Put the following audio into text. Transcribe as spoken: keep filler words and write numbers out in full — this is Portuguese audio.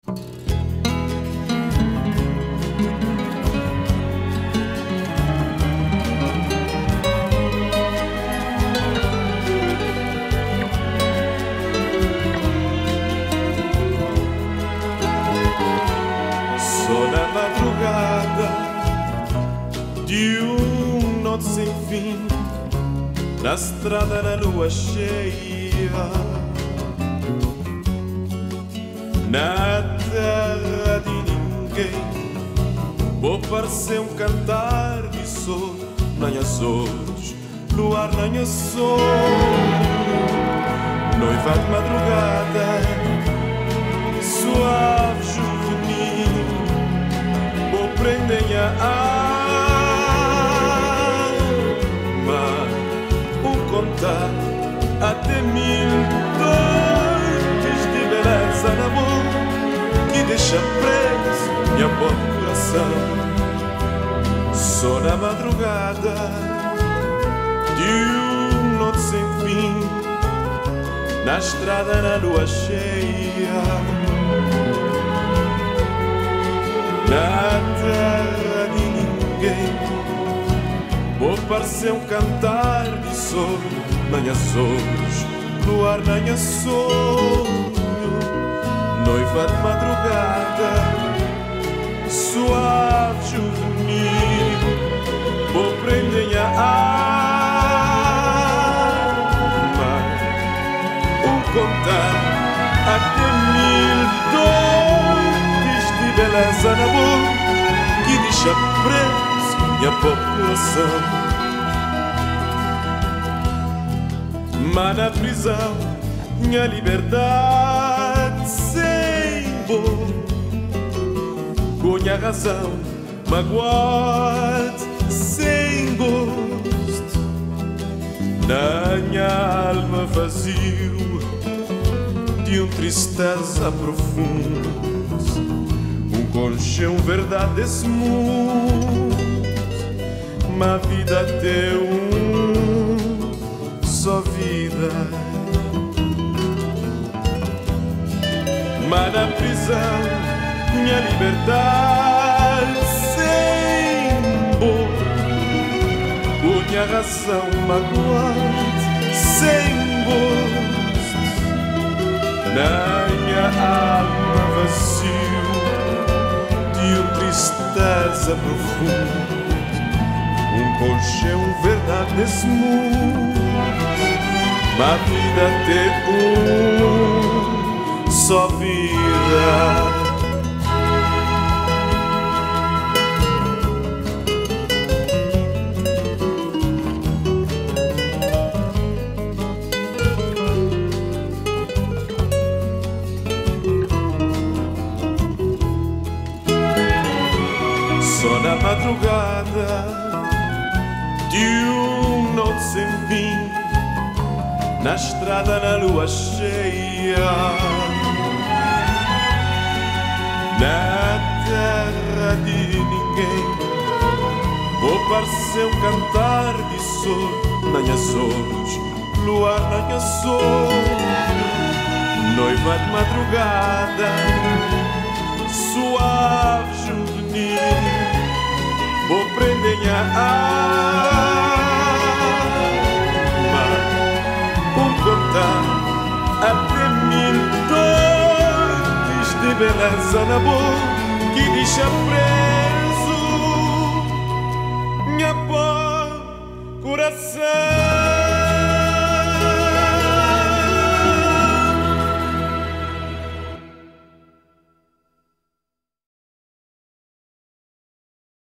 Só na madrugada de um noite sem fim, na estrada na lua cheia, na terra de ninguém, vou parecer um cantar de sol, nanhas hoje, luar nanha sol, noiva de madrugada, suave juvenil, vou prender a alma, um contar até mil noites de beleza na boca que deixa preso minha boa coração. Só na madrugada de um noite sem fim, na estrada na lua cheia, na terra de ninguém, vou parecer um cantar de sol, nanhas hoje, luar nanha sonho, noiva de madrugada, suave juvenil, vou prender a alma, um contar até mil dores de beleza na boca que deixa preso minha pobre coração. Mas na prisão minha liberdade sem bom, com a razão magoado sem gosto, na minha alma vazio de um tristeza profunda, um colchão verdade desse mundo, uma vida até um só vida. Mas na prisão minha liberdade sem bom, minha razão magoada sem gosto, na minha alma vazio de uma tristeza profunda, um colchão verdade nesse mundo, uma vida ter um só vida. Só na madrugada de um noite sem fim, na estrada na lua cheia, na terra de ninguém, vou parecer um cantar de sol, nanhas hoje, luar nanha sol, noiva de madrugada, suave juvenil, vou prender a alma, um contar até mil dores de beleza na boca que deixa preso